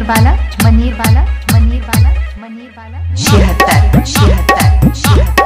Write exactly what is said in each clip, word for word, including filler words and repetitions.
वाला मनेर वाला मनेर वाला मनेर वाला छिहत्तर छिहत्तर छिहत्तर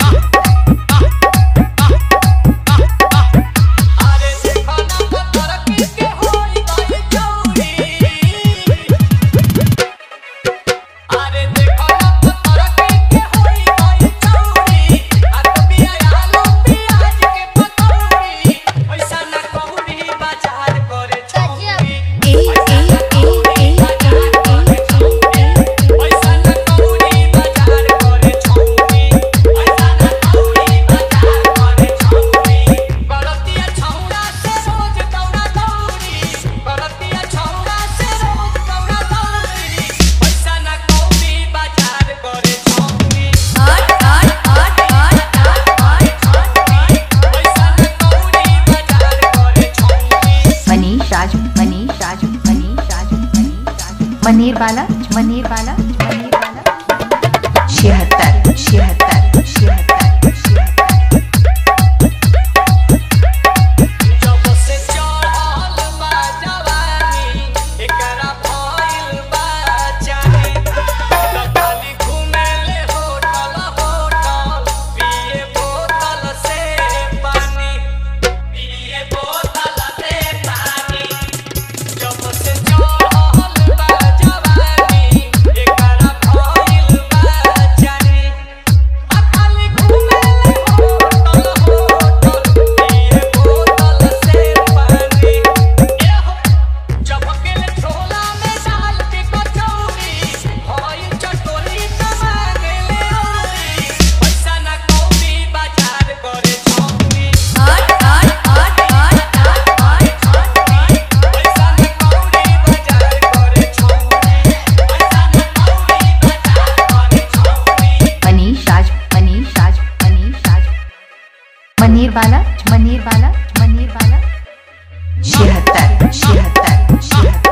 मनेर वाला मनेर वाला मनेर वाला छिहत्तर छिहत्तर छिहत्तर मनेर वाला मनेर वाला मनेर वाला छिहत्तर छिहत्तर छिहत्तर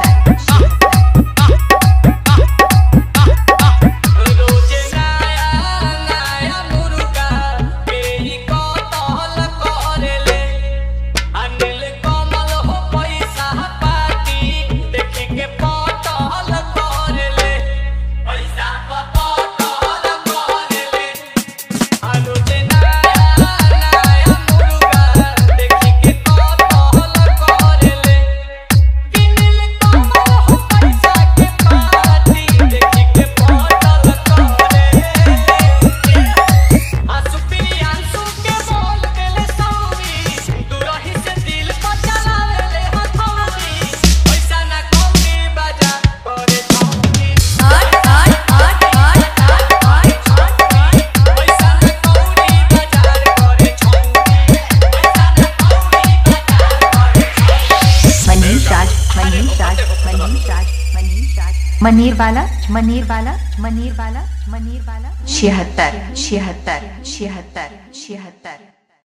मनेर वाला मनेर वाला मनेर वाला मनेर वाला छिहत्तर छिहत्तर छिहत्तर छिहत्तर